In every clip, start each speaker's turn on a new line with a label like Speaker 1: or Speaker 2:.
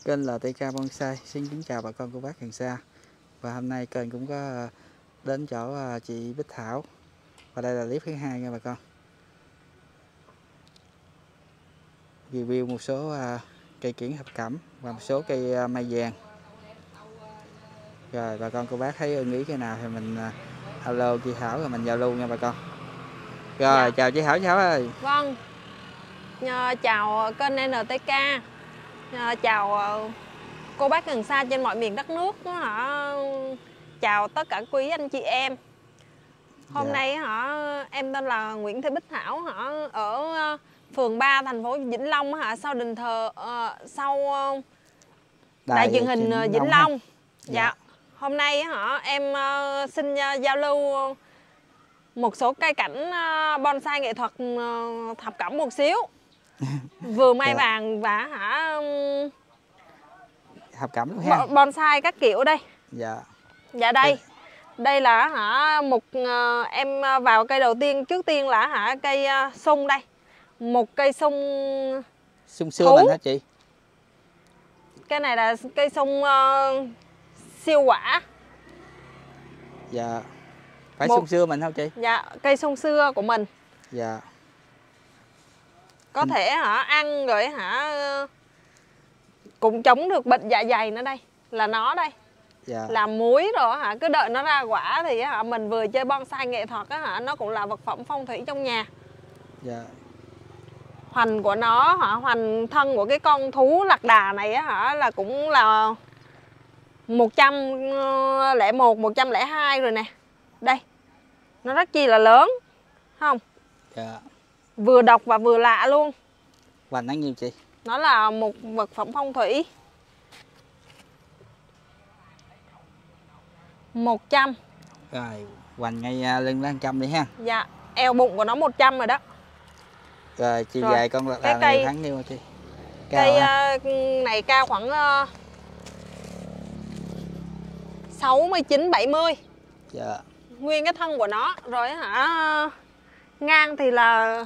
Speaker 1: Kênh là TK Bonsai xin kính chào bà con cô bác gần xa. Và hôm nay kênh cũng có đến chỗ chị Bích Thảo. Và đây là clip thứ 2 nha bà con. Review một số cây kiểng thập cẩm và một số cây mai vàng. Rồi bà con cô bác thấy ưng ý cái nào thì mình alo chị Thảo rồi mình giao lưu nha bà con. Rồi dạ. Chào chị Thảo, chị Thảo ơi.
Speaker 2: Vâng, chào kênh NTK, chào cô bác gần xa trên mọi miền đất nước, chào tất cả quý anh chị em. Hôm nay em tên là Nguyễn Thị Bích Thảo, ở phường 3 thành phố Vĩnh Long, sau đền thờ sau đài truyền hình Vĩnh Long. Dạ. Hôm nay em xin giao lưu một số cây cảnh bonsai nghệ thuật thập cẩm một xíu. Vừa mai vàng và
Speaker 1: thập cẩm luôn ha.
Speaker 2: Bonsai các kiểu đây.
Speaker 1: Dạ.
Speaker 2: Dạ đây. Đây là một em vào cây đầu tiên, trước tiên là cây sung đây. Một cây sung
Speaker 1: xưa mình hả chị?
Speaker 2: Cây này là cây sung siêu quả.
Speaker 1: Dạ. Phải sung xưa mình không chị?
Speaker 2: Dạ, cây sung xưa của mình.
Speaker 1: Dạ.
Speaker 2: Có thể ăn rồi cũng chống được bệnh dạ dày nữa đây. Là nó đây.
Speaker 1: Dạ.
Speaker 2: Làm muối rồi cứ đợi nó ra quả thì mình vừa chơi bonsai nghệ thuật nó cũng là vật phẩm phong thủy trong nhà.
Speaker 1: Dạ.
Speaker 2: Hoành của nó hoành thân của cái con thú lạc đà này là cũng là 101, 102 rồi nè. Đây. Nó rất chi là lớn. Không?
Speaker 1: Dạ.
Speaker 2: Vừa độc và vừa lạ luôn.
Speaker 1: Hoành nó nhiêu chị?
Speaker 2: Nó là một vật phẩm phong thủy. 100.
Speaker 1: Rồi, hoành ngay lưng là 100 đi ha.
Speaker 2: Dạ, eo bụng của nó 100 rồi đó.
Speaker 1: Rồi, chiều dài con lạc đà này tháng nhiêu chị?
Speaker 2: Cây này cao khoảng 69 70.
Speaker 1: Dạ.
Speaker 2: Nguyên cái thân của nó rồi ngang thì là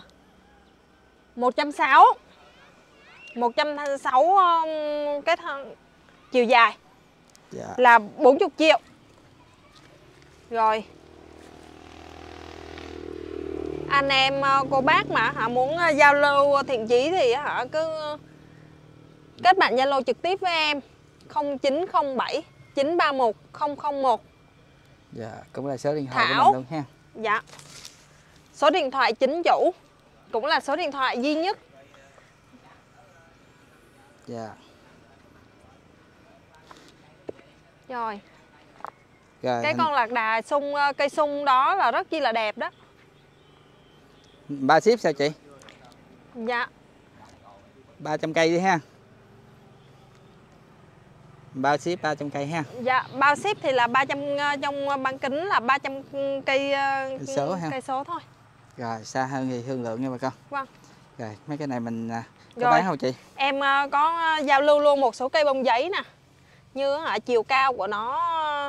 Speaker 2: 160. 160 cái thân chiều dài.
Speaker 1: Dạ.
Speaker 2: Là 40 triệu. Rồi. Anh em cô bác mà muốn giao lưu thiện chí thì cứ kết bạn Zalo trực tiếp với em 0907 931 001.
Speaker 1: Dạ, cũng là số điện thoại
Speaker 2: Thảo.
Speaker 1: của mình luôn ha.
Speaker 2: Dạ. Số điện thoại chính chủ, cũng là số điện thoại duy nhất.
Speaker 1: Dạ.
Speaker 2: Rồi.
Speaker 1: Rồi
Speaker 2: cái con lạc đà sung, cây sung đó là rất chi là đẹp đó.
Speaker 1: 3 ship sao chị?
Speaker 2: Dạ.
Speaker 1: 300 cây đi ha. 3 ship 300 cây ha.
Speaker 2: Dạ, bao ship thì là 300, trong bán kính là 300 cây cây số thôi.
Speaker 1: Rồi, xa hơn thì thương lượng nha bà con.
Speaker 2: Vâng.
Speaker 1: Rồi, mấy cái này mình có
Speaker 2: rồi,
Speaker 1: bán không chị?
Speaker 2: Em có giao lưu luôn một số cây bông giấy nè. Như chiều cao của nó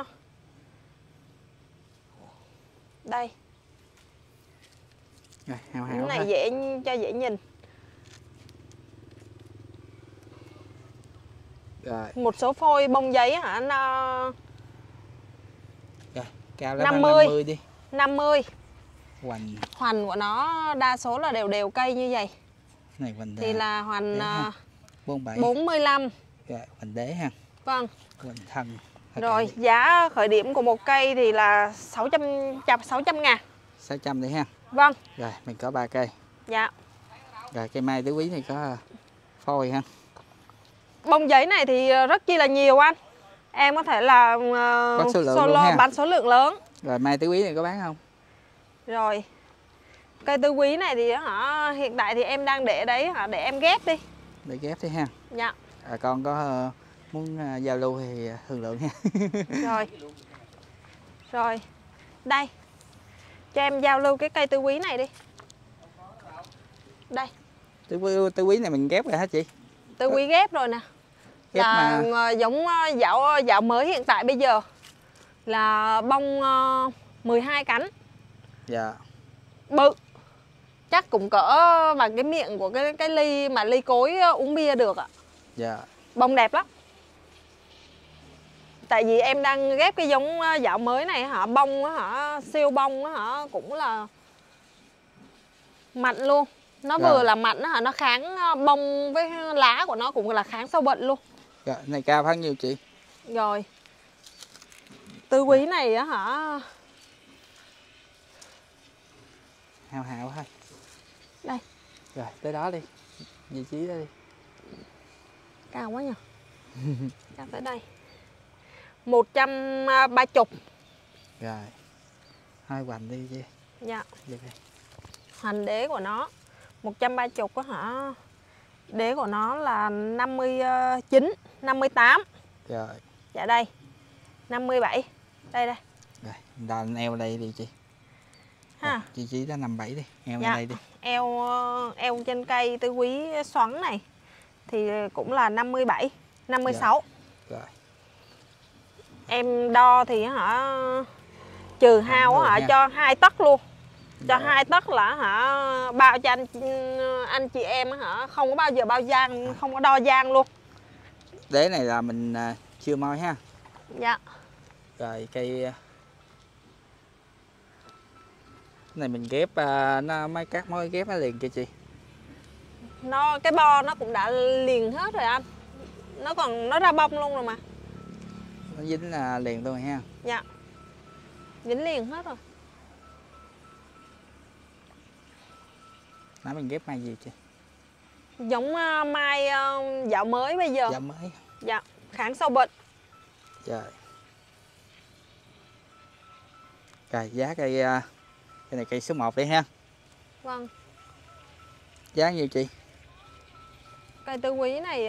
Speaker 2: đây.
Speaker 1: Rồi, hào
Speaker 2: cái này dễ cho dễ nhìn.
Speaker 1: Rồi.
Speaker 2: Một số phôi bông giấy nó
Speaker 1: rồi, cao lên
Speaker 2: 50
Speaker 1: đi.
Speaker 2: 50.
Speaker 1: Hoành
Speaker 2: của nó đa số là đều đều cây như vậy.
Speaker 1: Này hoành
Speaker 2: thì là hoành
Speaker 1: 45. Rồi, hoành đế ha.
Speaker 2: Vâng.
Speaker 1: Hoành thân.
Speaker 2: Rồi, giá khởi điểm của một cây thì là 600 ngàn.
Speaker 1: 600 đi ha.
Speaker 2: Vâng.
Speaker 1: Rồi, mình có 3 cây.
Speaker 2: Dạ.
Speaker 1: Rồi, cây mai tứ quý này có phôi ha.
Speaker 2: Bông giấy này thì rất chi là nhiều anh. Em có thể là bán số lượng lớn.
Speaker 1: Rồi, mai tứ quý này có bán không?
Speaker 2: Rồi. Cây tứ quý này thì hiện tại thì em đang để đấy để em ghép đi.
Speaker 1: Để ghép đi ha.
Speaker 2: Dạ.
Speaker 1: Con có muốn giao lưu thì thương lượng ha.
Speaker 2: Rồi. Rồi. Đây. Cho em giao lưu cái cây tứ quý này đi. Đây.
Speaker 1: Tứ quý này mình ghép rồi hả chị?
Speaker 2: Tứ quý ghép rồi nè.
Speaker 1: Ghép
Speaker 2: là mà... giống dạo mới hiện tại bây giờ là bông 12 cánh.
Speaker 1: Dạ.
Speaker 2: Bự. Chắc cũng cỡ bằng cái miệng của cái ly mà ly cối uống bia được ạ.
Speaker 1: Dạ.
Speaker 2: Bông đẹp lắm. Tại vì em đang ghép cái giống dạo mới này hả, bông hả, siêu bông hả, cũng là mạnh luôn. Nó
Speaker 1: Rồi.
Speaker 2: vừa là mạnh hả, nó kháng bông với lá của nó cũng là kháng sâu bệnh luôn.
Speaker 1: Rồi, này cao bao nhiêu chị?
Speaker 2: Rồi. Tứ quý này á hả.
Speaker 1: Hào hào thôi.
Speaker 2: Đây.
Speaker 1: Rồi, tới đó đi. Vị trí đó đi.
Speaker 2: Cao quá nhỉ. Cao tới đây. 130.
Speaker 1: Rồi. Hai hoành đi chị.
Speaker 2: Dạ.
Speaker 1: Vậy đây.
Speaker 2: Hoành đế của nó 130 á hả. Đế của nó là 59, 58.
Speaker 1: Rồi.
Speaker 2: Dạ đây. 57. Đây đây.
Speaker 1: Rồi, đàn eo đây đi chị.
Speaker 2: Ha.
Speaker 1: Vị trí đó 57 đi, eo
Speaker 2: Dạ.
Speaker 1: đây đi.
Speaker 2: Eo trên cây tứ quý xoắn này thì cũng là 57, 56.
Speaker 1: Rồi.
Speaker 2: Em đo thì hả trừ hao hả
Speaker 1: nha.
Speaker 2: cho 2 tấc luôn. Cho
Speaker 1: Rồi.
Speaker 2: 2 tấc là hả bao cho anh chị em hả, không có bao giờ bao gian, không có đo gian luôn.
Speaker 1: Đế này là mình chưa moi ha.
Speaker 2: Dạ.
Speaker 1: Rồi cây này mình ghép nó mấy cắt mối ghép nó liền cho chị.
Speaker 2: Cái bo nó cũng đã liền hết rồi anh. Nó ra bông luôn rồi mà.
Speaker 1: Nó dính liền luôn rồi ha.
Speaker 2: Dạ. Dính liền hết rồi.
Speaker 1: Nãy mình ghép mai gì chị?
Speaker 2: Giống mai dạo mới bây giờ.
Speaker 1: Dạ mới.
Speaker 2: Dạ, kháng sâu bệnh.
Speaker 1: Rồi. Rồi giá cây này cây số 1 đi ha.
Speaker 2: Vâng.
Speaker 1: Giá nhiêu chị?
Speaker 2: Cây tứ quý này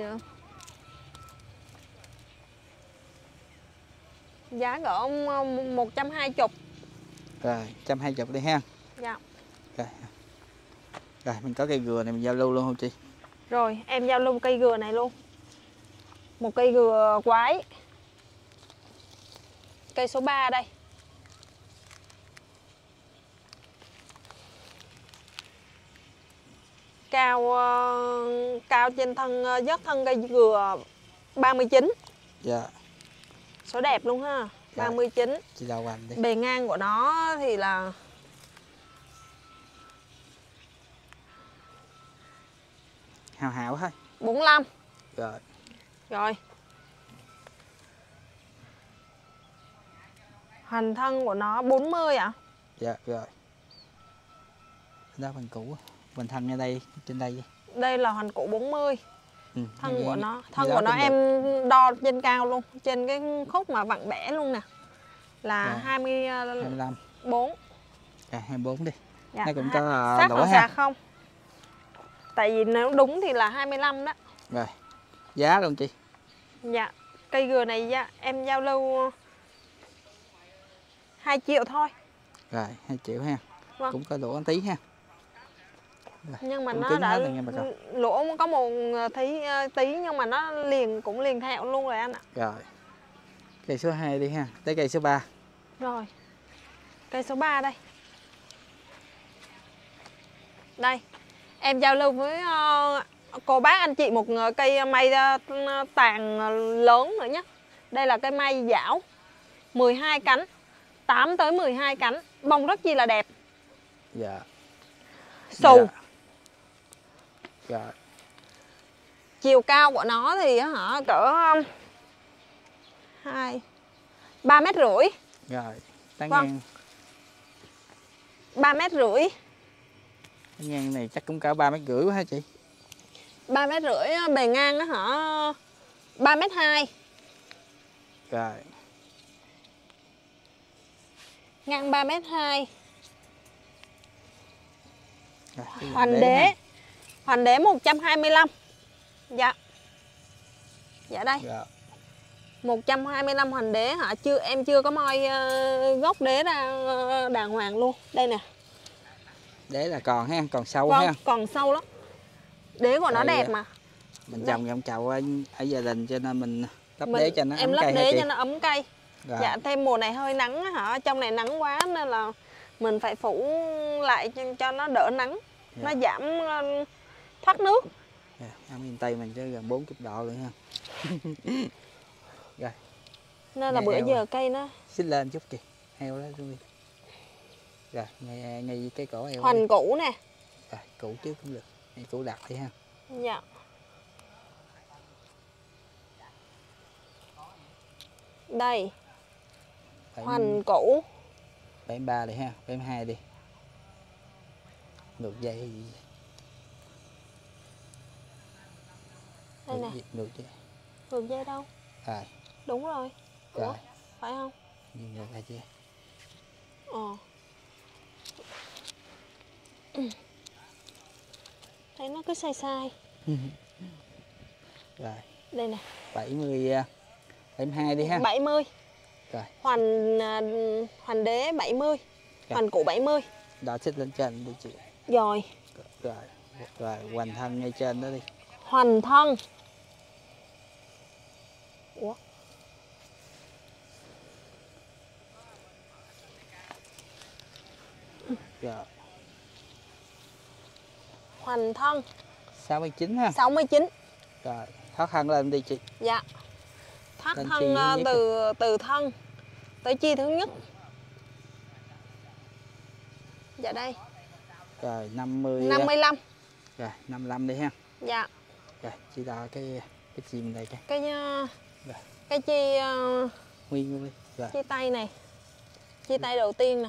Speaker 2: giá cỡ 120.
Speaker 1: Rồi, 120 đi ha.
Speaker 2: Dạ.
Speaker 1: Rồi. Rồi, mình có cây gừa này mình giao lưu luôn không chị?
Speaker 2: Rồi, em giao lưu cây gừa này luôn. Một cây gừa quái. Cây số 3 đây. Cao trên thân dớt thân cây gừa 39.
Speaker 1: Dạ.
Speaker 2: Số đẹp luôn ha.
Speaker 1: Dạ.
Speaker 2: 39.
Speaker 1: Chị đào hoành đi.
Speaker 2: Bề ngang của nó thì là
Speaker 1: Hào hào thôi.
Speaker 2: 45.
Speaker 1: Rồi.
Speaker 2: Rồi. Hành thân của nó 40 ạ?
Speaker 1: Dạ rồi. Đó phần cũ. Mình thân ở đây, trên đây.
Speaker 2: Đây là hành củ 40. Thân của nó em đo trên cao luôn, trên cái khúc mà vặn bẻ luôn nè. Là
Speaker 1: Rồi. 25.
Speaker 2: 24.
Speaker 1: Rồi 24 đi.
Speaker 2: Dạ.
Speaker 1: Nó cũng có
Speaker 2: sát
Speaker 1: lỗ
Speaker 2: hoặc
Speaker 1: ha.
Speaker 2: xà không? Tại vì nếu đúng thì là 25 đó.
Speaker 1: Rồi. Giá luôn chị.
Speaker 2: Dạ. Cây gừa này em giao lưu 2 triệu thôi.
Speaker 1: Rồi 2 triệu ha.
Speaker 2: Vâng.
Speaker 1: Cũng có lỗ một tí ha. Rồi.
Speaker 2: Nhưng mà
Speaker 1: Cũng
Speaker 2: nó
Speaker 1: cứng
Speaker 2: đã
Speaker 1: hết rồi nha bà con.
Speaker 2: lỗ có một tí nhưng mà nó cũng liền theo luôn rồi anh ạ.
Speaker 1: Rồi. Cây số 2 đi ha. Tới cây số 3.
Speaker 2: Rồi. Cây số 3 đây. Đây. Em giao lưu với cô bác anh chị một cây may tàn lớn nữa nhé. Đây là cây may dảo 12 cánh, 8 tới 12 cánh, bông rất chi là đẹp.
Speaker 1: Dạ.
Speaker 2: Xù.
Speaker 1: Dạ. Rồi.
Speaker 2: Chiều cao của nó thì cỡ 3,5 m.
Speaker 1: Rồi. Tán
Speaker 2: Vâng.
Speaker 1: ngang.
Speaker 2: 3,5 m.
Speaker 1: Tán ngang này chắc cũng cả 3,5 m quá hả chị?
Speaker 2: 3,5 m, bề ngang 3,2 m.
Speaker 1: Rồi.
Speaker 2: Ngang 3,2 m.
Speaker 1: Rồi,
Speaker 2: Hoành đế.
Speaker 1: ha.
Speaker 2: Hoành đế 125. Dạ. Dạ đây.
Speaker 1: Rồi.
Speaker 2: 125 hoành đế hả? Em chưa có moi gốc đế ra đàng hoàng luôn. Đây nè.
Speaker 1: Đế là còn ha, còn sâu
Speaker 2: Vâng,
Speaker 1: ha.
Speaker 2: còn sâu lắm. Đế của nó
Speaker 1: Đây,
Speaker 2: đẹp mà.
Speaker 1: Mình
Speaker 2: Đây.
Speaker 1: trồng trong chậu ở gia đình cho nên mình lắp
Speaker 2: Mình-
Speaker 1: đế cho nó
Speaker 2: Em
Speaker 1: ấm
Speaker 2: lắp
Speaker 1: cây hả
Speaker 2: đế
Speaker 1: chị?
Speaker 2: cho nó ấm cây.
Speaker 1: Rồi.
Speaker 2: Dạ, thêm mùa này hơi nắng hả? Trong này nắng quá nên là mình phải phủ lại cho nó đỡ nắng.
Speaker 1: Dạ.
Speaker 2: Nó giảm thoát nước.
Speaker 1: Dạ, ở miền Tây mình chứ gần 40 độ rồi ha. Rồi.
Speaker 2: Nên là
Speaker 1: Nghe
Speaker 2: bữa
Speaker 1: heo
Speaker 2: giờ
Speaker 1: à.
Speaker 2: cây nó
Speaker 1: Xích lên chút kìa, heo đó luôn đi. Rồi, ngay cái cổ heo đi.
Speaker 2: hoành củ nè.
Speaker 1: Rồi, củ trước cũng được. Ngay củ đặt đi ha.
Speaker 2: Dạ. Đây, hoành củ.
Speaker 1: 73 đi ha, 72 đi. Ngược dây hay gì?
Speaker 2: Đây nè,
Speaker 1: Ngược dây.
Speaker 2: ngược dây đâu?
Speaker 1: Rồi,
Speaker 2: Đúng rồi. Ủa,
Speaker 1: rồi,
Speaker 2: phải không?
Speaker 1: ngược lại chưa?
Speaker 2: Ờ. Thấy nó cứ sai sai.
Speaker 1: Rồi,
Speaker 2: Đây nè,
Speaker 1: 72 đi ha.
Speaker 2: 70.
Speaker 1: Rồi,
Speaker 2: Hoành đế 70. Hoành củ 70.
Speaker 1: đo xích lên trên đi chị.
Speaker 2: Rồi,
Speaker 1: Rồi, rồi, hoành thân ngay trên đó đi.
Speaker 2: hoành thân. Ủa?
Speaker 1: Rồi,
Speaker 2: Hoành thân
Speaker 1: 69 ha.
Speaker 2: 69.
Speaker 1: Rồi, thoát thân lên đi chị.
Speaker 2: Dạ. Thắt
Speaker 1: Lên chi
Speaker 2: thân
Speaker 1: thứ nhất
Speaker 2: từ thân tới chi thứ nhất. Dạ đây.
Speaker 1: Rồi, 50.
Speaker 2: 55.
Speaker 1: Rồi, 55 đi ha.
Speaker 2: Dạ.
Speaker 1: Rồi, chị đo cái chìm đây coi. Rồi.
Speaker 2: Cái chi
Speaker 1: Nguyên luôn đi. Rồi,
Speaker 2: chi tay này. Chi tay đầu tiên nè.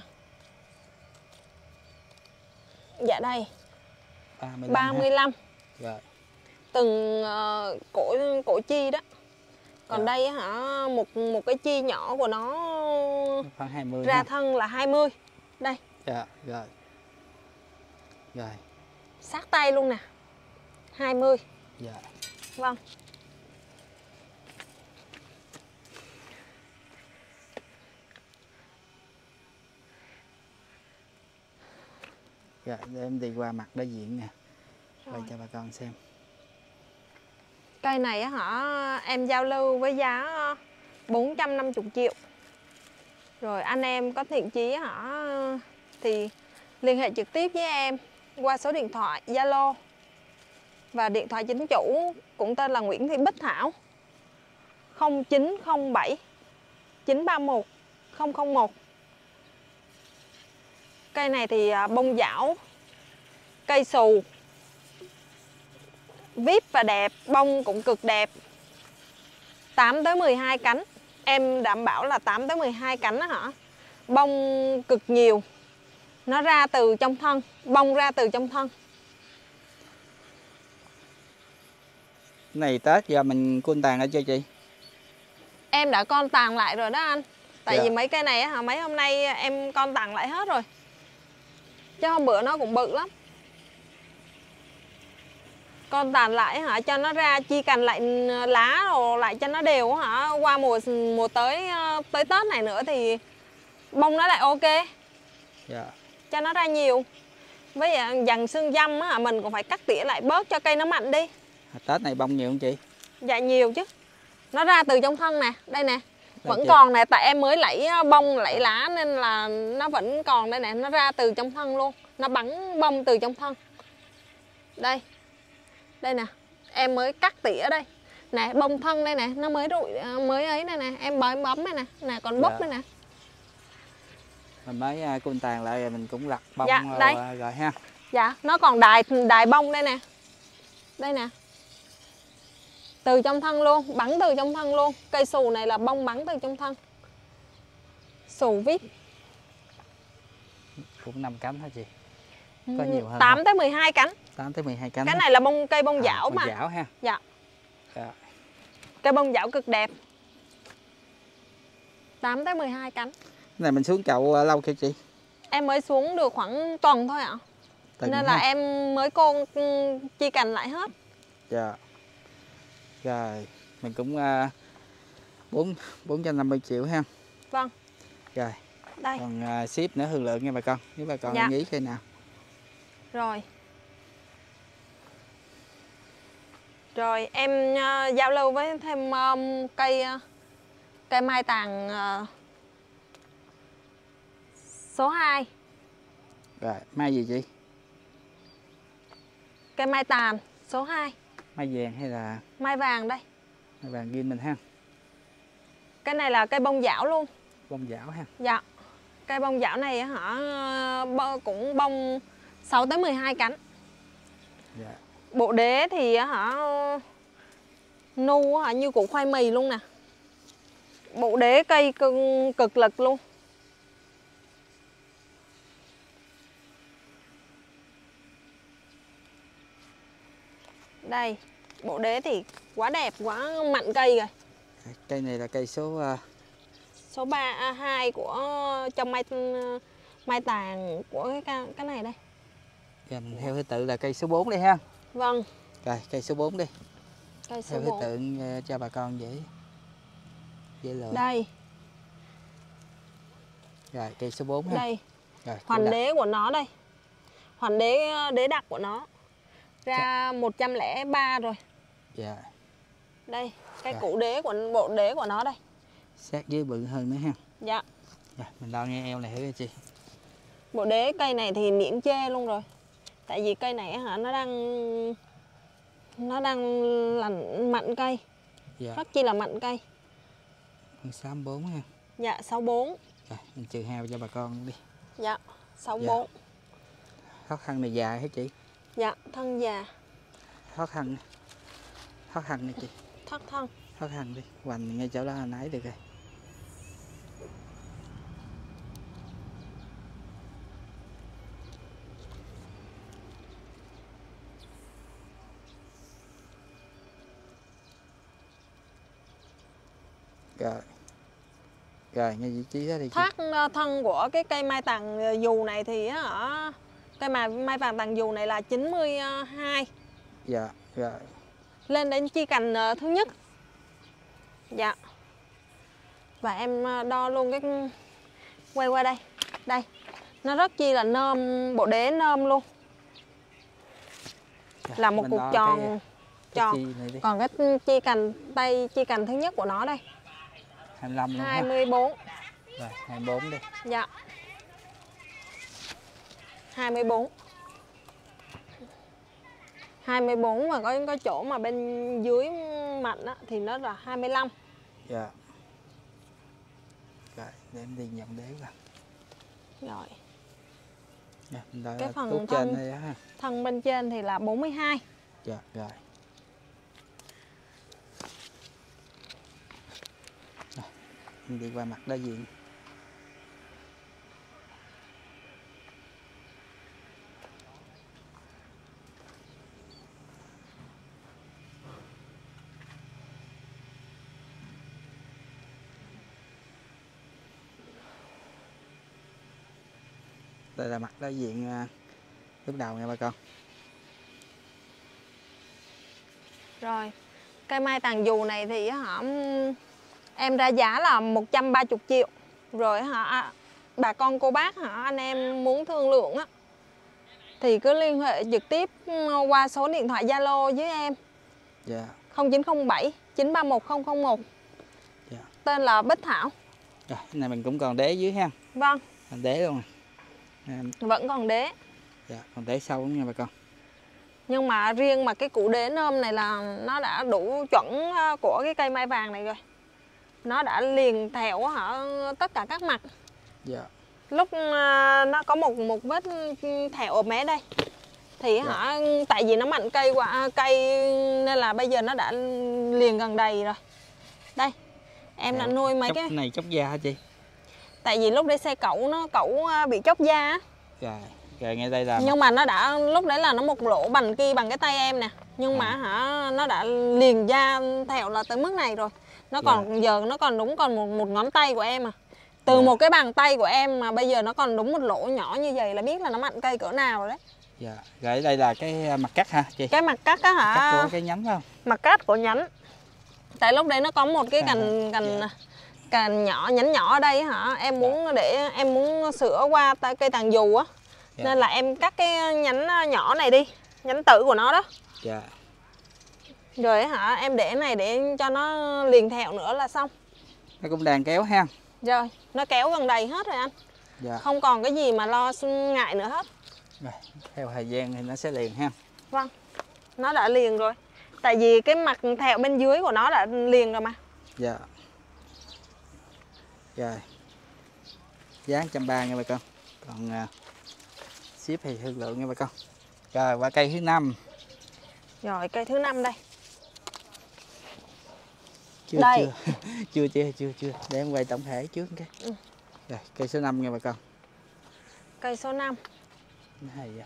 Speaker 2: Dạ đây.
Speaker 1: 35.
Speaker 2: 35.
Speaker 1: Rồi,
Speaker 2: Từng cổ chi đó. Còn
Speaker 1: Dạ.
Speaker 2: đây á hả, một cái chi nhỏ của nó
Speaker 1: khoảng 20
Speaker 2: ra
Speaker 1: ha.
Speaker 2: thân là 20. Đây,
Speaker 1: Dạ, rồi. Rồi,
Speaker 2: sát tay luôn nè. 20.
Speaker 1: dạ.
Speaker 2: Vâng.
Speaker 1: Rồi, để em đi qua mặt đối diện nè.
Speaker 2: Rồi.
Speaker 1: Quay cho bà con xem.
Speaker 2: Cây này á hả, em giao lưu với giá 450 triệu. Rồi anh em có thiện chí á hả thì liên hệ trực tiếp với em qua số điện thoại Zalo và điện thoại chính chủ cũng tên là Nguyễn Thị Bích Thảo 0907 931 001. Cây này thì bông dảo, cây xù, vip và đẹp, bông cũng cực đẹp. 8 tới 12 cánh. Em đảm bảo là 8 tới 12 cánh đó hả? Bông cực nhiều. Nó ra từ trong thân, bông ra từ trong thân.
Speaker 1: Cái này Tết giờ mình côn tàn ở cho chị.
Speaker 2: Em đã con tàn lại rồi đó anh. Tại
Speaker 1: Dạ.
Speaker 2: vì mấy cây này á hả, mấy hôm nay em con tàn lại hết rồi. Chứ hôm bữa nó cũng bự lắm. Con tàn lại hả, cho nó ra chi cành lại lá rồi lại cho nó đều hả. Qua mùa tới Tết này nữa thì bông nó lại ok.
Speaker 1: Dạ.
Speaker 2: Cho nó ra nhiều. Với dàn xương dăm á, mình cũng phải cắt tỉa lại bớt cho cây nó mạnh đi.
Speaker 1: Tết này bông nhiều không chị?
Speaker 2: Dạ nhiều chứ. Nó ra từ trong thân nè, đây nè. Vẫn
Speaker 1: chị.
Speaker 2: còn nè, tại em mới lẫy bông lẫy lá nên là nó vẫn còn đây nè, nó ra từ trong thân luôn. Nó bắn bông từ trong thân. Đây. Đây nè, em mới cắt tỉa đây. Nè, bông thân đây nè, nó mới rụi mới ấy đây nè, em bấm đây nè, nè còn búp
Speaker 1: Dạ.
Speaker 2: đây nè.
Speaker 1: Mình mới côn tàn lại rồi mình cũng lặt bông
Speaker 2: Dạ, đây.
Speaker 1: rồi ha.
Speaker 2: Dạ, nó còn đài bông đây nè. Đây nè. Từ trong thân luôn, bắn từ trong thân luôn. Cây xù này là bông bắn từ trong thân. Xù vít.
Speaker 1: Cũng 5 cánh hả chị? Có nhiều hơn
Speaker 2: 8
Speaker 1: không?
Speaker 2: tới 12 cánh.
Speaker 1: 8 tới 12 cánh.
Speaker 2: Cái này là cây bông dảo
Speaker 1: bông
Speaker 2: mà.
Speaker 1: dảo ha.
Speaker 2: Dạ.
Speaker 1: Dạ.
Speaker 2: Cây bông dảo cực đẹp. 8 tới 12 cánh.
Speaker 1: Cái này mình xuống chậu lâu chưa chị?
Speaker 2: Em mới xuống được khoảng tuần thôi ạ. Nên là em mới chi cành lại hết.
Speaker 1: Dạ. Rồi, mình cũng 450 triệu ha.
Speaker 2: Vâng.
Speaker 1: Rồi.
Speaker 2: Đây.
Speaker 1: Còn ship nữa Hương Lượng nha bà con. Nếu bà con
Speaker 2: Dạ.
Speaker 1: nghĩ cây nào.
Speaker 2: Rồi. Rồi em giao lưu với thêm cây mai tàng số 2.
Speaker 1: Rồi, mai gì chị?
Speaker 2: Cây mai tàn số 2.
Speaker 1: Mai vàng hay là
Speaker 2: Mai vàng đây.
Speaker 1: mai vàng ghim mình ha.
Speaker 2: Cái này là cây bông dảo luôn.
Speaker 1: Bông dảo ha.
Speaker 2: Dạ. Cây bông dảo này hả cũng bông 6 tới 12 cánh.
Speaker 1: Dạ.
Speaker 2: Bộ đế thì hả nu hả như củ khoai mì luôn nè. Bộ đế cây cực lực luôn. Đây, bộ đế thì quá đẹp, quá mặn cây rồi.
Speaker 1: Cây này là cây số
Speaker 2: Số 2 của trong mai tàng của cái này đây.
Speaker 1: dạ, mình theo thứ tự là cây số 4 đi ha.
Speaker 2: Vâng.
Speaker 1: Rồi, cây số 4 đi.
Speaker 2: Cây số
Speaker 1: Theo thứ
Speaker 2: 4.
Speaker 1: tự cho bà con dễ lựa.
Speaker 2: Đây.
Speaker 1: Rồi, cây số 4 ha.
Speaker 2: Đây.
Speaker 1: Rồi,
Speaker 2: Hoàn đế của nó đây. Hoàn đế đặc của nó. Ra 103 rồi.
Speaker 1: Dạ.
Speaker 2: Đây, cái
Speaker 1: Rồi.
Speaker 2: củ đế của bộ đế của nó đây.
Speaker 1: Sát dưới bự hơn nữa ha.
Speaker 2: Dạ.
Speaker 1: Rồi, mình đo nghe eo này thử chị.
Speaker 2: Bộ đế cây này thì miễn chê luôn rồi. Tại vì cây này hả nó đang là mặn cây.
Speaker 1: Dạ.
Speaker 2: Rất chi là mặn cây.
Speaker 1: Con 64 ha.
Speaker 2: Dạ 64.
Speaker 1: Rồi, mình trừ hao cho bà con đi.
Speaker 2: Dạ 64.
Speaker 1: Dạ. Khó khăn này dài hả chị?
Speaker 2: Dạ thân già.
Speaker 1: Khó khăn này chị.
Speaker 2: Thắt thân.
Speaker 1: Khó khăn đi, hoành ngay chỗ đó là nãy được rồi. Rồi. Rồi, ngay vị trí đó đi chị.
Speaker 2: Thắt thân của cái cây mai tàng dù này thì hả cây mai vàng tàng dù này là 92.
Speaker 1: Dạ, rồi.
Speaker 2: Lên đến chi cành thứ nhất. Dạ. Và em đo luôn cái quay qua đây. Đây. Nó rất chi là nôm, bộ đế nôm luôn.
Speaker 1: Rồi,
Speaker 2: Là một
Speaker 1: mình
Speaker 2: cục
Speaker 1: đo
Speaker 2: tròn
Speaker 1: cái
Speaker 2: tròn.
Speaker 1: chi này đi.
Speaker 2: Còn cái chi cành thứ nhất của nó đây.
Speaker 1: 25 luôn ha.
Speaker 2: 24.
Speaker 1: Rồi, 24 đi.
Speaker 2: Dạ. 24. 24 mà có chỗ mà bên dưới mặt á, thì nó là 25.
Speaker 1: Dạ. Rồi, để em đi nhận đế vào.
Speaker 2: Rồi.
Speaker 1: Rồi, mình đo
Speaker 2: Cái phần
Speaker 1: tuốt
Speaker 2: thân-
Speaker 1: trên đây đó ha.
Speaker 2: Thân bên trên thì là 42.
Speaker 1: Dạ, rồi. Rồi, mình đi qua mặt đối diện. Đây là mặt đối diện lúc đầu nha bà con.
Speaker 2: Rồi. Cây mai tàng dù này thì hả em ra giá là 130 triệu. Rồi hả bà con cô bác hả anh em muốn thương lượng á thì cứ liên hệ trực tiếp qua số điện thoại Zalo với em.
Speaker 1: Dạ.
Speaker 2: 0907 931 001.
Speaker 1: Dạ.
Speaker 2: Tên là Bích Thảo.
Speaker 1: Rồi, cái này mình cũng còn đế dưới ha.
Speaker 2: Vâng,
Speaker 1: Còn đế luôn nè.
Speaker 2: vẫn còn đế.
Speaker 1: Dạ, còn đế sâu lắm nha bà con.
Speaker 2: Nhưng mà riêng mà cái củ đế nôm này là nó đã đủ chuẩn của cái cây mai vàng này rồi. Nó đã liền thẹo hả tất cả các mặt.
Speaker 1: Dạ.
Speaker 2: Lúc nó có một vết thẹo ở mé đây. Thì
Speaker 1: Dạ.
Speaker 2: hả tại vì nó mặn cây quá cây nên là bây giờ nó đã liền gần đầy rồi. Đây. Em đã nuôi mấy cái
Speaker 1: này chốc da hả chị?
Speaker 2: tại vì lúc đấy xe cẩu bị chóc da á.
Speaker 1: Rồi, rồi ngay đây là
Speaker 2: Nhưng mà nó đã lúc đấy là nó một lỗ bằng cái tay em nè. Nhưng mà hả nó đã liền da thẹo là tới mức này rồi. Nó còn giờ nó còn đúng còn một ngón tay của em à. Từ một cái bàn tay của em mà bây giờ nó còn đúng một lỗ nhỏ như vậy là biết là nó mặn cây cỡ nào rồi đấy.
Speaker 1: dạ. Rồi đây là cái mặt cắt ha chị.
Speaker 2: Cái mặt cắt á hả?
Speaker 1: Cắt của cái nhánh phải không?
Speaker 2: Mặt cắt của nhánh. Tại lúc đấy nó có một cái cành nhỏ nhánh nhỏ ở đây hả? Em muốn để em muốn sửa qua cây tàng dù á.
Speaker 1: Dạ.
Speaker 2: Nên là em cắt cái nhánh nhỏ này đi, nhánh tử của nó đó.
Speaker 1: Dạ.
Speaker 2: Rồi hả, em để này để cho nó liền thẹo nữa là xong.
Speaker 1: Nó cũng đang kéo ha.
Speaker 2: Rồi, nó kéo gần đầy hết rồi anh.
Speaker 1: Dạ.
Speaker 2: Không còn cái gì mà lo ngại nữa hết.
Speaker 1: Rồi, theo thời gian thì nó sẽ liền ha.
Speaker 2: Vâng, nó đã liền rồi. Tại vì cái mặt thẹo bên dưới của nó đã liền rồi mà.
Speaker 1: Dạ. Rồi. Giá 130 nha bà con. Còn ship thì thương lượng nha bà con. Rồi qua cây thứ 5.
Speaker 2: Rồi cây thứ 5 đây.
Speaker 1: Chưa
Speaker 2: Đây.
Speaker 1: chưa. Để em quay tổng thể trước cái. Rồi cây số 5 nha bà con.
Speaker 2: Cây số 5.
Speaker 1: Hay vậy.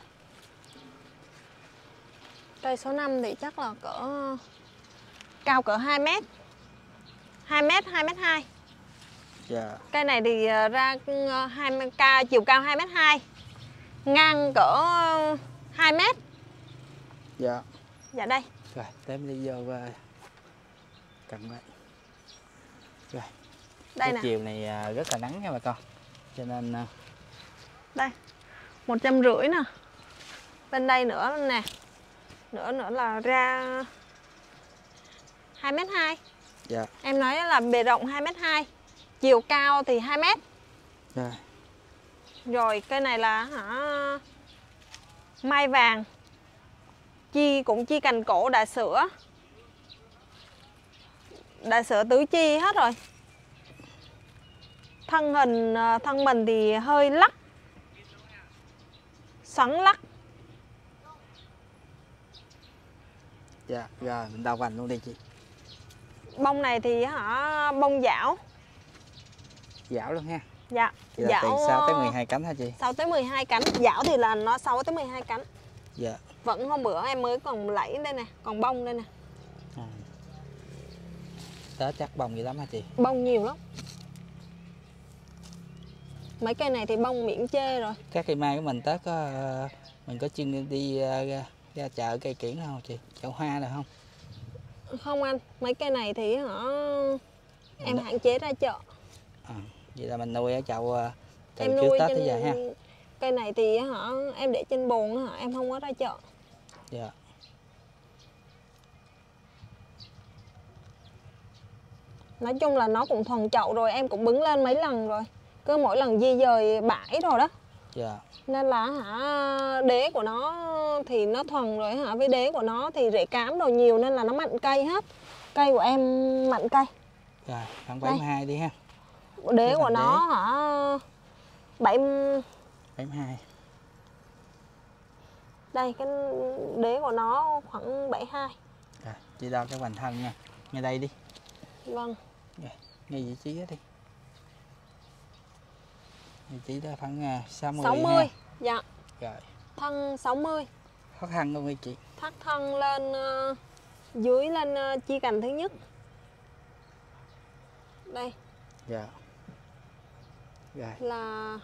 Speaker 2: Cây số 5 thì chắc là cao cỡ 2 mét. 2 mét, 2 mét 2.
Speaker 1: Dạ.
Speaker 2: Cây này thì ra chiều cao 2 mét 2. Ngang cỡ 2 mét.
Speaker 1: Dạ.
Speaker 2: Dạ đây.
Speaker 1: Rồi, tém đi vô cầm lại. Rồi.
Speaker 2: Đây
Speaker 1: Cái
Speaker 2: nè.
Speaker 1: chiều này rất là nắng nha bà con. Cho nên
Speaker 2: đây 150 nè. Bên đây nữa nè. Nữa là ra 2 mét 2.
Speaker 1: dạ.
Speaker 2: Em nói là bề rộng 2 mét 2, chiều cao thì 2 mét.
Speaker 1: Rồi.
Speaker 2: Rồi cây này là mai vàng. Cũng chi cành cổ đã sữa. Đã sữa tứ chi hết rồi. Thân mình thì hơi lắc. Xoắn lắc.
Speaker 1: Dạ, rồi mình đào vành luôn đi chị.
Speaker 2: Bông này thì bông dảo.
Speaker 1: Dảo luôn ha.
Speaker 2: Dạ.
Speaker 1: Chị là
Speaker 2: Dảo
Speaker 1: từ 6 tới 12 cánh hả chị?
Speaker 2: 6 tới 12 cánh. Dảo thì là nó 6 tới 12 cánh.
Speaker 1: Dạ.
Speaker 2: Vẫn hôm bữa em mới còn lẫy đây nè, còn bông đây nè.
Speaker 1: Tết chắc bông gì lắm hả chị?
Speaker 2: Bông nhiều lắm. Mấy cây này thì bông miễn chê rồi.
Speaker 1: Các cây mai của mình Tết mình có chuyên đi ra chợ cây kiển không chị? Chợ hoa được không?
Speaker 2: Không anh, mấy cây này thì em hạn chế ra chợ.
Speaker 1: Vậy là mình nuôi ở chậu từ
Speaker 2: Em
Speaker 1: trước
Speaker 2: nuôi
Speaker 1: Tết tới giờ ha.
Speaker 2: Cây này thì em để trên bồn em không có ra chợ.
Speaker 1: Dạ.
Speaker 2: Nói chung là nó cũng thuần chậu rồi, em cũng bứng lên mấy lần rồi. Cứ mỗi lần di dời bãi rồi đó.
Speaker 1: Dạ.
Speaker 2: Nên là đế của nó thì nó thuần rồi với đế của nó thì rễ cám đồ nhiều nên là nó mặn cây hết. Cây của em mặn cây.
Speaker 1: Rồi, khoảng 72 đi ha.
Speaker 2: Đế của nó
Speaker 1: 72.
Speaker 2: Đây cái đế của nó khoảng 72.
Speaker 1: Rồi, chị đo cái hoành thân nha. Ngay đây đi.
Speaker 2: Vâng.
Speaker 1: Rồi, ngay vị trí đó đi. Vị trí đó khoảng 60.
Speaker 2: 60.
Speaker 1: Ha.
Speaker 2: Dạ.
Speaker 1: Rồi.
Speaker 2: Thân 60.
Speaker 1: Khó khăn không chị?
Speaker 2: Thắt thân lên dưới lên chi cành thứ nhất. Đây.
Speaker 1: Dạ. Rồi.
Speaker 2: Là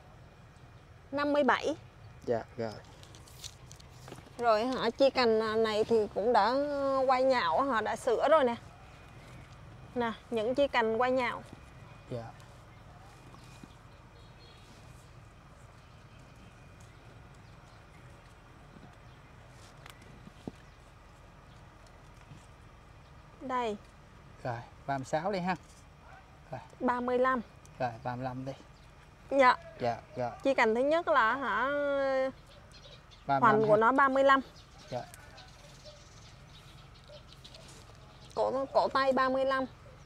Speaker 2: 57.
Speaker 1: Dạ, rồi.
Speaker 2: Rồi chi cành này thì cũng đã quay nhạo đã sữa rồi nè. Nè, những chi cành quay nhạo.
Speaker 1: Dạ.
Speaker 2: Đây.
Speaker 1: Rồi, 36 đi ha. Rồi.
Speaker 2: 35.
Speaker 1: Rồi, 35 đi.
Speaker 2: Dạ.
Speaker 1: Dạ, rồi.
Speaker 2: Chi cành thứ nhất là hoành của nó 35.
Speaker 1: Dạ.
Speaker 2: Cổ tay 35.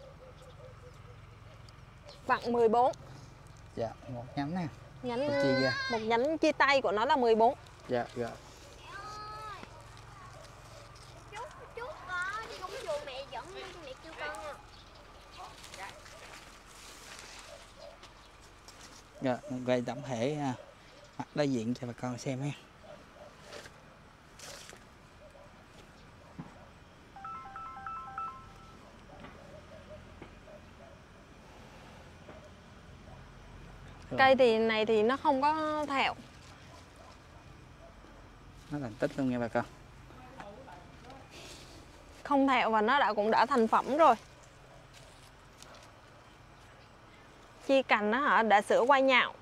Speaker 2: Vặn 14.
Speaker 1: Dạ, một nhánh nè.
Speaker 2: Nhánh
Speaker 1: Chia ra.
Speaker 2: một nhánh chia tay của nó là 14.
Speaker 1: Dạ, rồi.
Speaker 3: Chú có đi cúng vườn mẹ dẫn mẹ kêu con nha.
Speaker 1: Rồi, mình quay tổng thể mặt đối diện cho bà con xem ha.
Speaker 2: Cây thì này thì nó không có thẹo.
Speaker 1: Nó thành tích luôn nha bà con.
Speaker 2: Không thẹo và nó cũng đã thành phẩm rồi. Chi cành nó đã sữa quay nhạo.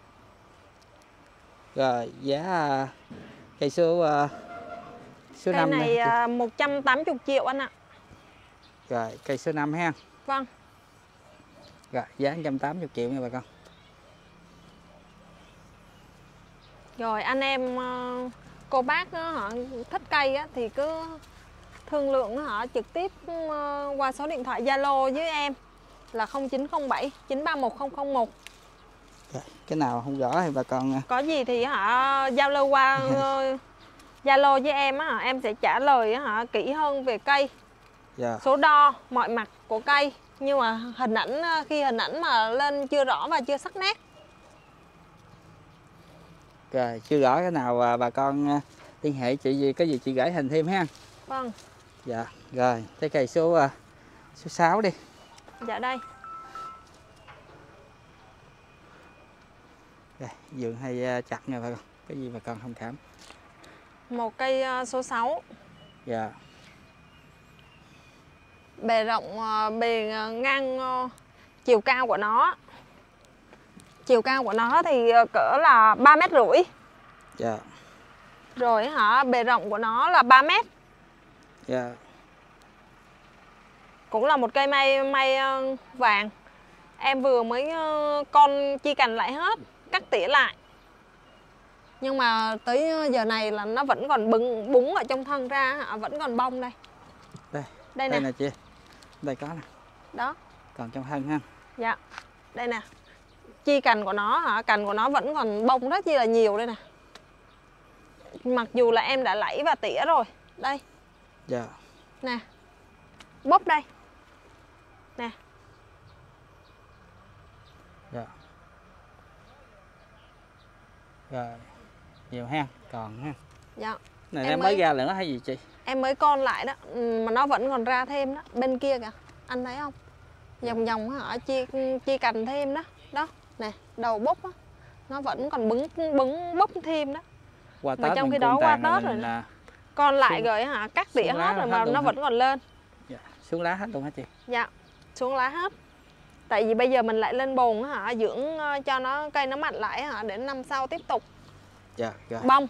Speaker 1: Rồi, giá cây số
Speaker 2: Cây
Speaker 1: 5
Speaker 2: này 180 triệu anh ạ.
Speaker 1: Rồi, cây số 5 ha.
Speaker 2: Vâng.
Speaker 1: Rồi, giá 180 triệu nha bà con.
Speaker 2: Rồi anh em cô bác họ thích cây thì cứ thương lượng họ trực tiếp qua số điện thoại Zalo với em là 0907 931 001.
Speaker 1: Rồi, cái nào không rõ thì bà con
Speaker 2: Có gì thì giao lưu qua Zalo với em em sẽ trả lời kỹ hơn về cây,
Speaker 1: dạ.
Speaker 2: số đo, mọi mặt của cây. Nhưng mà hình ảnh khi hình ảnh mà lên chưa rõ và chưa sắc nét.
Speaker 1: Rồi, chưa rõ cái nào bà con liên hệ chị gì, có gì chị gửi hình thêm ha.
Speaker 2: Vâng.
Speaker 1: Dạ, rồi, tới cây số 6 đi.
Speaker 2: Dạ đây.
Speaker 1: Rồi, vườn hay chặt nha bà con, cái gì bà con thông cảm.
Speaker 2: Một cây số 6.
Speaker 1: Dạ.
Speaker 2: Bề rộng, bề ngang, chiều cao của nó. Chiều cao của nó thì cỡ là 3,5 m.
Speaker 1: Dạ.
Speaker 2: Rồi bề rộng của nó là 3 m.
Speaker 1: Dạ.
Speaker 2: Cũng là một cây mai vàng. Em vừa mới con chi cành lại hết, cắt tỉa lại. Nhưng mà tới giờ này là nó vẫn còn búng ở trong thân ra, vẫn còn bông đây.
Speaker 1: Đây
Speaker 2: nè.
Speaker 1: nè chị. Đây có nè.
Speaker 2: Đó.
Speaker 1: Còn trong thân ha.
Speaker 2: Dạ. Đây nè. Chi cành của nó cành của nó vẫn còn bông rất chi là nhiều đây nè. Mặc dù là em đã lẫy và tỉa rồi. Đây.
Speaker 1: Dạ.
Speaker 2: Nè. Bóp đây. Nè.
Speaker 1: Dạ. Rồi. Nhiều ha, còn ha.
Speaker 2: Dạ.
Speaker 1: Này em mới ra nữa hay gì chị?
Speaker 2: Em mới con lại đó, mà nó vẫn còn ra thêm đó. Bên kia kìa, anh thấy không? Vòng vòng chia cành thêm đó. Đó, nè, đầu búp á, nó vẫn còn bứng búp thêm đó.
Speaker 1: Qua
Speaker 2: Mà
Speaker 1: Tết
Speaker 2: trong
Speaker 1: mình
Speaker 2: khi đó
Speaker 1: cũng
Speaker 2: qua
Speaker 1: tàn
Speaker 2: Tết rồi
Speaker 1: là
Speaker 2: con lại rồi cắt tỉa
Speaker 1: xuống lá
Speaker 2: hết rồi
Speaker 1: hết
Speaker 2: mà
Speaker 1: luôn
Speaker 2: nó
Speaker 1: hả?
Speaker 2: vẫn còn lên.
Speaker 1: dạ, xuống lá hết luôn hả chị?
Speaker 2: Dạ, xuống lá hết. Tại vì bây giờ mình lại lên bồn dưỡng cho nó cây nó mạnh lại để năm sau tiếp tục
Speaker 1: Dạ, rồi.
Speaker 2: bông.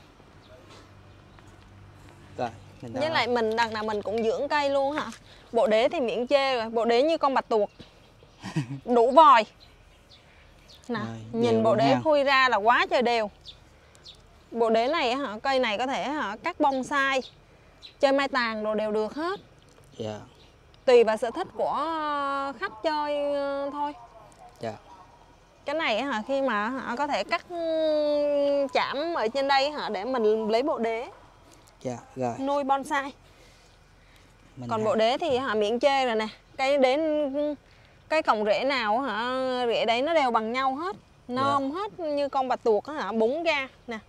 Speaker 1: Rồi, mình
Speaker 2: Với lại mình đằng nào mình cũng dưỡng cây luôn Bộ đế thì miễn chê rồi, bộ đế như con bạch tuộc. Đủ vòi. Nè,
Speaker 1: rồi,
Speaker 2: nhìn bộ đế
Speaker 1: ha.
Speaker 2: khui ra là quá trời đều. Bộ đế này cây này có thể cắt bonsai, chơi mai tàng đồ đều được hết.
Speaker 1: Dạ.
Speaker 2: Tùy vào sở thích của khách chơi thôi.
Speaker 1: Dạ.
Speaker 2: Cái này khi mà có thể cắt chạm ở trên đây để mình lấy bộ đế
Speaker 1: Dạ, rồi.
Speaker 2: nuôi bonsai.
Speaker 1: Mình
Speaker 2: Còn bộ đế thì miễn chê rồi nè. Cái cọng rễ nào rễ đấy nó đều bằng nhau hết, nôm hết như con bạch tuộc búng ra nè.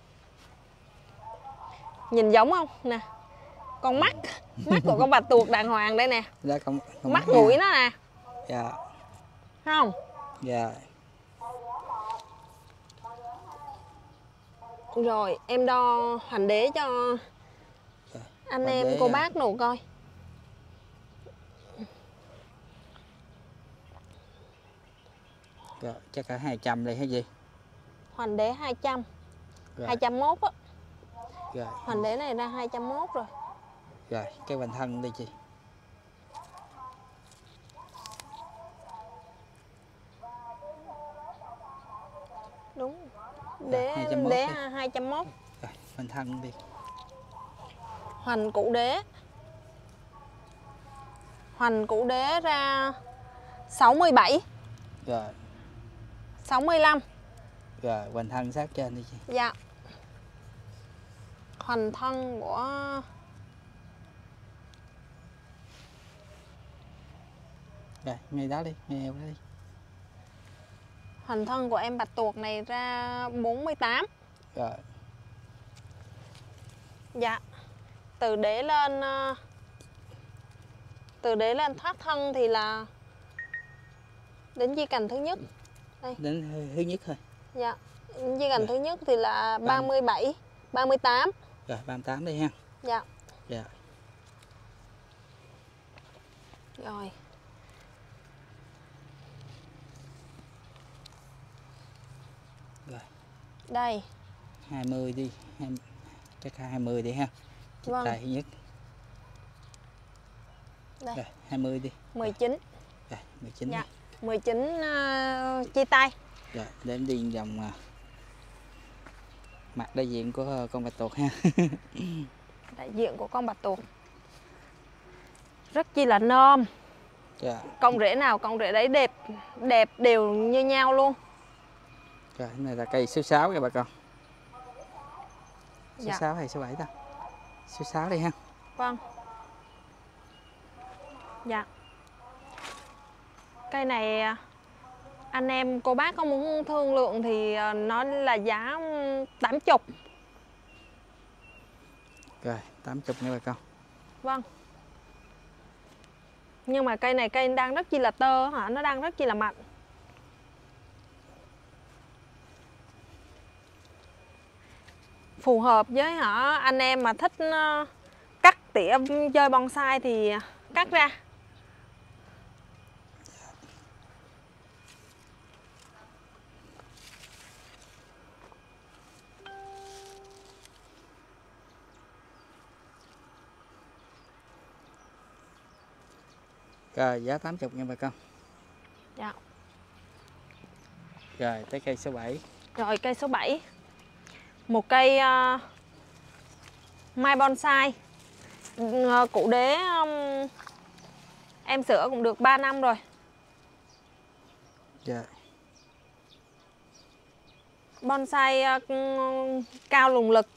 Speaker 2: Nhìn giống không nè, con mắt của con bạch tuộc đàng hoàng đây nè.
Speaker 1: Dạ,
Speaker 2: Mắt mũi nó nè.
Speaker 1: Dạ.
Speaker 2: Không?
Speaker 1: Dạ.
Speaker 2: Rồi em đo hành đế cho anh
Speaker 1: hoành
Speaker 2: em
Speaker 1: đế
Speaker 2: cô bác đồ coi.
Speaker 1: Rồi, chắc cả 200 đây hay gì?
Speaker 2: Hoành đế 200.
Speaker 1: Rồi.
Speaker 2: 201 á.
Speaker 1: Rồi.
Speaker 2: Hoành đế này ra 201 rồi.
Speaker 1: Rồi, cái hoành thân đi chị.
Speaker 2: Đúng.
Speaker 1: Đế
Speaker 2: 201.
Speaker 1: Rồi, hoành thân đi.
Speaker 2: Hoành củ đế. Hoành củ đế ra 67.
Speaker 1: Rồi.
Speaker 2: 65.
Speaker 1: Rồi, hoành thân sát trên đi chị.
Speaker 2: Dạ. Hoành thân của
Speaker 1: Rồi, ngay đó đi, ngay eo đó đi.
Speaker 2: hoành thân của em bạch tuộc này ra 48.
Speaker 1: Rồi.
Speaker 2: Dạ. Từ đế lên thoát thân thì là đến chi cành thứ nhất. Đây.
Speaker 1: Đến thứ nhất thôi.
Speaker 2: Dạ. Chi cành thứ nhất thì là 37, 38.
Speaker 1: Rồi, 38 đi ha.
Speaker 2: Dạ.
Speaker 1: Dạ.
Speaker 2: Rồi.
Speaker 1: Rồi.
Speaker 2: Đây.
Speaker 1: 20 đi, chắc 20 đi ha.
Speaker 2: Vâng.
Speaker 1: Tay thứ nhất.
Speaker 2: Đây.
Speaker 1: Rồi, 20 đi.
Speaker 2: 19.
Speaker 1: Rồi, 19
Speaker 2: Dạ.
Speaker 1: đi.
Speaker 2: 19 chia tay.
Speaker 1: Rồi, để em đi vòng mặt đại diện của con bạch tuộc ha.
Speaker 2: Đại diện của con bạch tuộc rất chi là nôm.
Speaker 1: Dạ.
Speaker 2: Cọng rễ nào cọng rễ đấy đẹp, đẹp đều như nhau luôn.
Speaker 1: Rồi, cái này là cây số 6 nha bà con. Số
Speaker 2: Dạ.
Speaker 1: 6 hay số 7 ta? Số 6 đi ha.
Speaker 2: Vâng. Dạ. Cây này anh em cô bác có muốn thương lượng thì nó là giá 80.
Speaker 1: Rồi, 80 nha bà con.
Speaker 2: Vâng. Nhưng mà cây này cây đang rất chi là tơ hả, nó đang rất chi là mặn. Phù hợp với anh em mà thích cắt tỉa chơi bonsai thì cắt ra.
Speaker 1: Rồi, giá 80 nha bà con.
Speaker 2: Dạ.
Speaker 1: Rồi, tới cây số 7.
Speaker 2: Rồi cây số 7. Một cây mai bonsai. Cụ đế em sửa cũng được 3 năm rồi.
Speaker 1: Dạ.
Speaker 2: Bonsai cao lùng lực.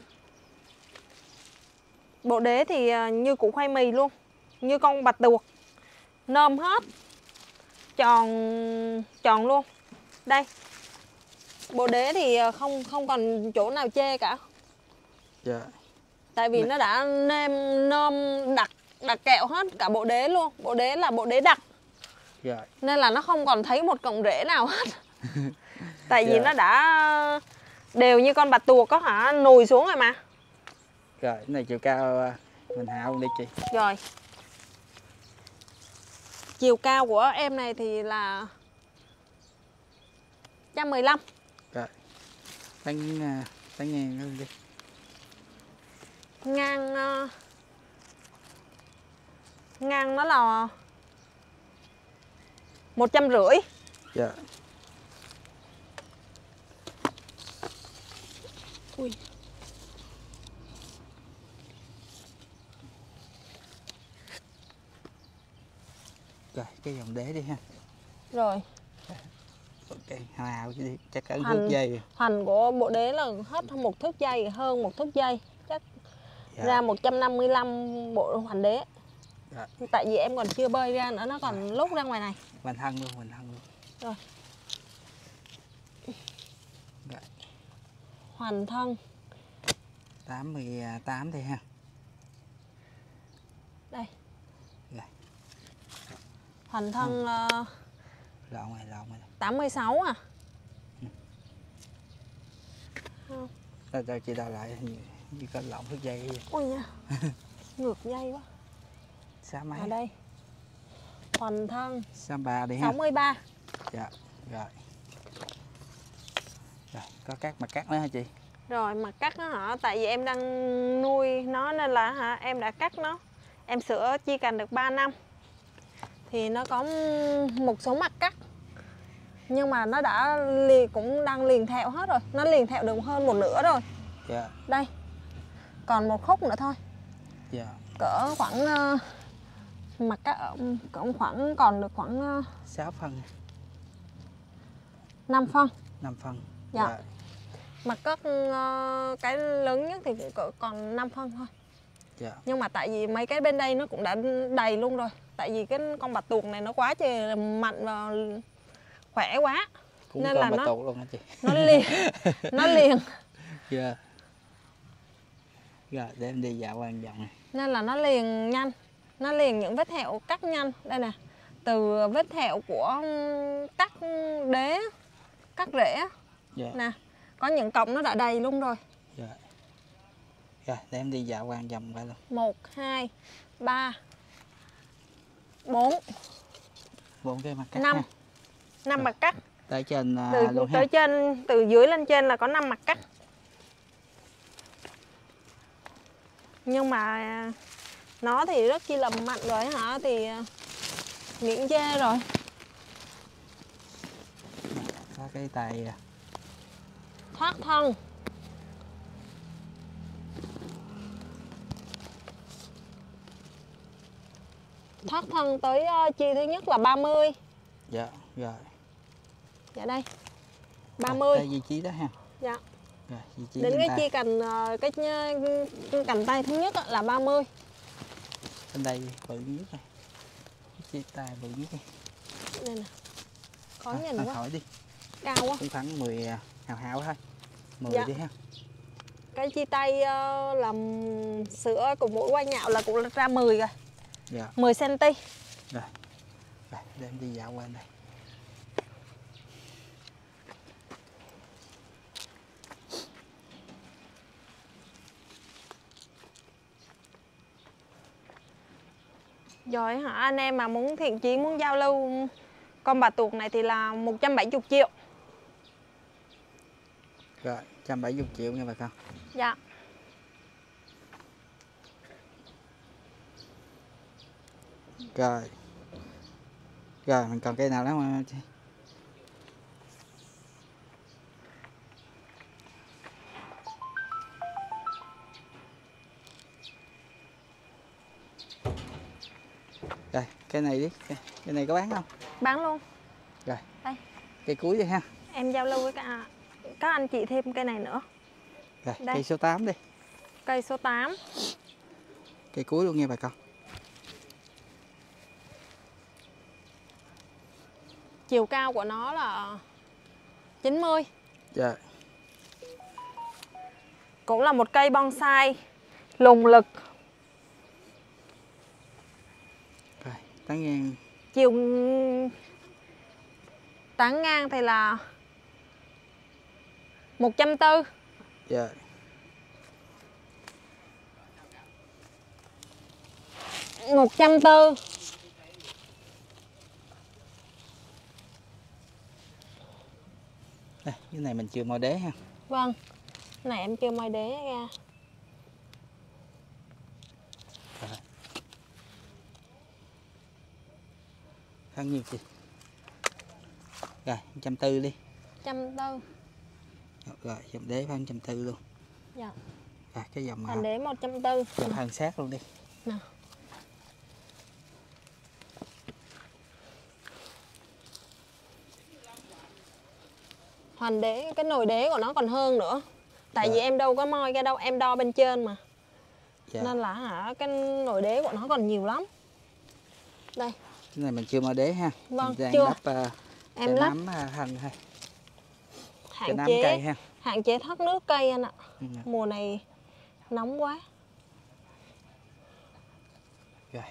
Speaker 2: Bộ đế thì như củ khoai mì luôn, như con bạch tuộc, nôm hết, tròn tròn luôn. Đây, bộ đế thì không còn chỗ nào chê cả.
Speaker 1: Dạ.
Speaker 2: Tại vì nó đã nôm đặc kẹo hết cả bộ đế luôn. Bộ đế là bộ đế đặc.
Speaker 1: Dạ.
Speaker 2: Nên là nó không còn thấy một cọng rễ nào hết. Tại vì
Speaker 1: Dạ.
Speaker 2: nó đã đều như con bạch tuộc có nùi xuống rồi mà.
Speaker 1: Rồi, cái này chiều cao mình hạo đi chị.
Speaker 2: Rồi. Chiều cao của em này thì là 115.
Speaker 1: Rồi. Tán ngang nó đi.
Speaker 2: Ngang nó là 150.
Speaker 1: Dạ.
Speaker 2: Ui.
Speaker 1: Rồi, cái dòng đế đi ha.
Speaker 2: Rồi.
Speaker 1: Ok, hào chứ đi, chắc cả thước dây.
Speaker 2: Hoành của bộ đế là hết một thước dây, hơn một thước dây. Chắc
Speaker 1: Dạ.
Speaker 2: ra 155 bộ hoành đế.
Speaker 1: Dạ.
Speaker 2: Tại vì em còn chưa bơi ra nữa, nó còn lúc ra ngoài này.
Speaker 1: Hoành thân luôn.
Speaker 2: Rồi.
Speaker 1: Dạ.
Speaker 2: Hoành thân
Speaker 1: 88 đi ha.
Speaker 2: đây.
Speaker 1: Rồi.
Speaker 2: Hoành thân
Speaker 1: Lộn rồi.
Speaker 2: 86 à.
Speaker 1: Rồi chị đào lại như có lộn thước dây vậy.
Speaker 2: Ôi nha. Ngược dây quá.
Speaker 1: Sáu mấy?
Speaker 2: Ở đây. Hoành thân
Speaker 1: 63 đi ha.
Speaker 2: 63.
Speaker 1: Dạ. Rồi. Rồi, có cắt mặt cắt nữa hả chị?
Speaker 2: Rồi mặt cắt nó hả? Tại vì em đang nuôi nó nên là em đã cắt nó. Em sửa chi cành được 3 năm. Thì nó có một số mặt cắt. Nhưng mà nó đã cũng đang liền thẹo hết rồi. Nó liền thẹo được hơn một nửa rồi.
Speaker 1: Dạ.
Speaker 2: Đây. Còn một khúc nữa thôi.
Speaker 1: Dạ.
Speaker 2: Cỡ khoảng mặt cắt khoảng còn được khoảng
Speaker 1: 6 phân.
Speaker 2: 5 phân.
Speaker 1: 5 phân.
Speaker 2: Dạ.
Speaker 1: Dạ.
Speaker 2: Mặt cắt cái lớn nhất thì cỡ còn 5 phân thôi.
Speaker 1: Dạ.
Speaker 2: Nhưng mà tại vì mấy cái bên đây nó cũng đã đầy luôn rồi. Tại vì cái con bạch tuộc này nó quá trời mặn và khỏe quá.
Speaker 1: Cũng
Speaker 2: nên
Speaker 1: còn
Speaker 2: là
Speaker 1: bà tụ luôn hả chị?
Speaker 2: Nó liền.
Speaker 1: Dạ. Rồi, để em đi dạo qua vòng này.
Speaker 2: Nên là nó liền nhanh. Nó liền những vết thẹo cắt nhanh. Đây nè. Từ vết thẹo của cắt đế, cắt rễ.
Speaker 1: Dạ.
Speaker 2: Nè. Có những cọng nó đã đầy luôn rồi.
Speaker 1: Dạ. Rồi, để em đi dạo qua vòng coi luôn.
Speaker 2: 1, 2, 3, 4,
Speaker 1: 4 cái mặt cắt
Speaker 2: 5.
Speaker 1: ha.
Speaker 2: 5 mặt cắt.
Speaker 1: Tới trên
Speaker 2: Từ
Speaker 1: luôn ha.
Speaker 2: tới trên, từ dưới lên trên là có 5 mặt cắt. Nhưng mà nó thì rất chi là mặn rồi hả? Thì miễn chê rồi.
Speaker 1: Có cái tay
Speaker 2: Thoát thân. Thoát thân tới chi thứ nhất là 30.
Speaker 1: Dạ, rồi.
Speaker 2: Dạ đây.
Speaker 1: Rồi,
Speaker 2: 30.
Speaker 1: đây vị trí đó ha.
Speaker 2: Dạ.
Speaker 1: Rồi, vị trí
Speaker 2: Đến
Speaker 1: bên
Speaker 2: cái
Speaker 1: tay.
Speaker 2: chi cành cái cành tay thứ nhất là 30.
Speaker 1: Bên đây bự nhất này. Cái chi tay bự nhất này.
Speaker 2: Đây nè. Khó nhìn
Speaker 1: Thôi
Speaker 2: quá.
Speaker 1: hỏi đi.
Speaker 2: Cao quá.
Speaker 1: Cũng khoảng 10 hào hào thôi. 10
Speaker 2: Dạ.
Speaker 1: đi ha.
Speaker 2: Cái chi tay làm sữa cùng mũi quay nhạo là cũng ra 10 rồi.
Speaker 1: Dạ.
Speaker 2: 10 cm.
Speaker 1: Rồi. Rồi, để em đi dạo qua đây.
Speaker 2: Rồi hả, anh em mà muốn thiện chí muốn giao lưu con bà tuộc này thì là 170 triệu.
Speaker 1: Rồi, 170 triệu nha bà con.
Speaker 2: Dạ.
Speaker 1: Rồi. Rồi, mình còn cây nào đó mà chị? Rồi, cây này đi. Cây này có bán không?
Speaker 2: Bán luôn.
Speaker 1: Rồi.
Speaker 2: Đây.
Speaker 1: Cây cuối đi ha.
Speaker 2: Em giao lưu với các anh chị thêm cây này nữa.
Speaker 1: Rồi,
Speaker 2: Đây.
Speaker 1: cây số 8 đi.
Speaker 2: Cây số 8.
Speaker 1: Cây cuối luôn nha bà con.
Speaker 2: Chiều cao của nó là 90.
Speaker 1: Dạ.
Speaker 2: Cũng là một cây bonsai lùng lực.
Speaker 1: Rồi, tán ngang.
Speaker 2: Chiều tán ngang thì là 140.
Speaker 1: Dạ.
Speaker 2: Một trăm tư.
Speaker 1: Đây, cái này mình chưa mồi đế ha.
Speaker 2: Vâng. Này em chưa moi đế ra.
Speaker 1: Rồi. Khăn nhiêu chị? Rồi, 140 đi.
Speaker 2: 140.
Speaker 1: Rồi, dòng đế phải 140 luôn.
Speaker 2: Dạ.
Speaker 1: Rồi, cái dòng
Speaker 2: Thành đế 140.
Speaker 1: dòng hàn sát luôn đi.
Speaker 2: Nè. Hoàn đế, cái nồi đế của nó còn hơn nữa. Tại
Speaker 1: Dạ.
Speaker 2: vì em đâu có moi cái đâu, em đo bên trên mà.
Speaker 1: Dạ.
Speaker 2: Nên là hả, cái nồi đế của nó còn nhiều lắm. Đây.
Speaker 1: Cái này mình chưa mồi đế ha.
Speaker 2: Vâng,
Speaker 1: Mình đang
Speaker 2: chưa.
Speaker 1: lắp
Speaker 2: Em lắp
Speaker 1: nắm hành thôi. Cái
Speaker 2: hạn
Speaker 1: nắm
Speaker 2: chế
Speaker 1: cây ha.
Speaker 2: hạn chế thoát nước cây anh ạ.
Speaker 1: Ừ.
Speaker 2: Mùa này nóng quá.
Speaker 1: Rồi.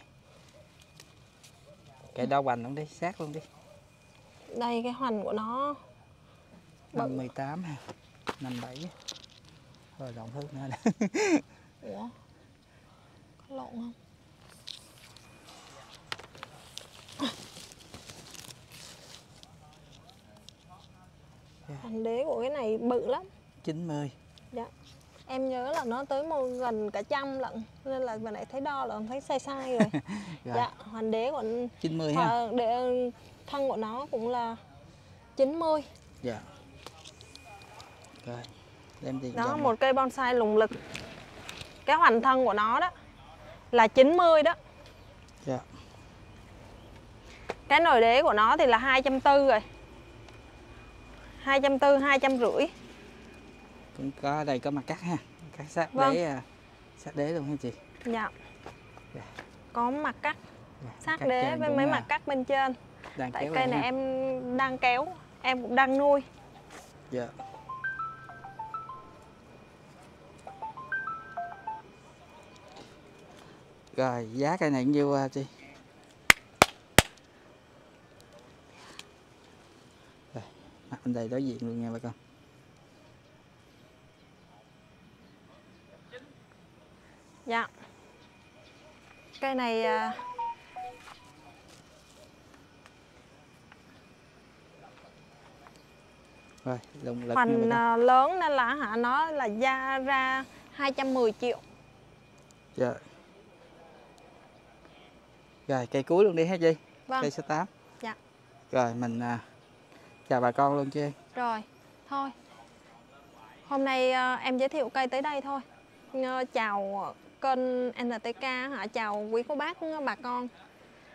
Speaker 1: Cái đó hoành luôn đi, sát luôn đi.
Speaker 2: Đây cái hoành của nó bự.
Speaker 1: 58 ha. 57. Rồi rộng hơn nữa nè.
Speaker 2: Ủa? Có lộn không? Hoành đế của cái này bự lắm.
Speaker 1: 90.
Speaker 2: Dạ. Em nhớ là nó tới gần cả trăm lận. Nên là vừa nãy thấy đo là thấy sai sai rồi.
Speaker 1: Rồi.
Speaker 2: Dạ, hoành đế của
Speaker 1: 90 ha.
Speaker 2: thân của nó cũng là 90.
Speaker 1: Dạ. Rồi. Đem đi
Speaker 2: Đó,
Speaker 1: dòng
Speaker 2: một cây bonsai lùng lực. Cái hoành thân của nó đó là 90 đó.
Speaker 1: Dạ.
Speaker 2: Cái nồi đế của nó thì là 240 rồi. 240, 250.
Speaker 1: Cũng có ở đây có mặt cắt ha. Cắt sát
Speaker 2: Vâng.
Speaker 1: đế sát đế luôn ha chị.
Speaker 2: Dạ.
Speaker 1: Dạ.
Speaker 2: Có mặt cắt
Speaker 1: Dạ,
Speaker 2: sát
Speaker 1: cắt
Speaker 2: đế
Speaker 1: trên
Speaker 2: với
Speaker 1: cũng
Speaker 2: mấy
Speaker 1: là
Speaker 2: mặt cắt bên trên.
Speaker 1: đang
Speaker 2: Tại
Speaker 1: kéo
Speaker 2: cây
Speaker 1: lên
Speaker 2: này
Speaker 1: ha.
Speaker 2: em đang kéo, em cũng đang nuôi.
Speaker 1: Dạ. Rồi, giá cây này nhiêu chị? Rồi, mặt bên đây đối diện luôn nha bà con.
Speaker 2: Dạ. Cây này
Speaker 1: Rồi, động lực nha bà
Speaker 2: hoành
Speaker 1: con.
Speaker 2: lớn nên là hả nó là ra 210 triệu.
Speaker 1: Dạ. Rồi, cây cuối luôn đi ha chị.
Speaker 2: Vâng.
Speaker 1: Cây số 8.
Speaker 2: Dạ.
Speaker 1: Rồi, mình chào bà con luôn chứ.
Speaker 2: Rồi, thôi. Hôm nay em giới thiệu cây tới đây thôi. Chào kênh NTK hả, chào quý cô bác bà con.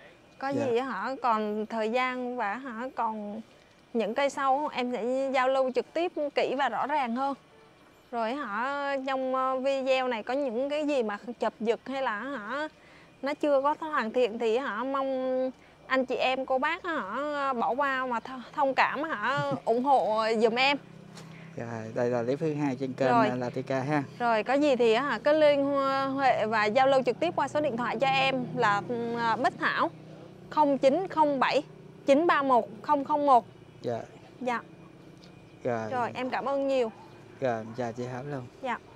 Speaker 2: có
Speaker 1: Dạ.
Speaker 2: gì hả còn thời gian và hả còn những cây sau em sẽ giao lưu trực tiếp kỹ và rõ ràng hơn. Rồi hả trong video này có những cái gì mà chập giật hay là hả nó chưa có hoàn thiện thì hả mong anh chị em cô bác hả bỏ qua mà thông cảm hả ủng hộ giùm em.
Speaker 1: Rồi, đây là clip thứ 2 trên kênh
Speaker 2: Rồi.
Speaker 1: Latika ha.
Speaker 2: Rồi có gì thì hả cứ liên hệ và giao lưu trực tiếp qua số điện thoại cho em là Bích Thảo 0907 931 001.
Speaker 1: Dạ.
Speaker 2: Dạ.
Speaker 1: Rồi.
Speaker 2: Rồi em cảm ơn nhiều.
Speaker 1: Rồi, chào chị Thảo luôn.
Speaker 2: Dạ.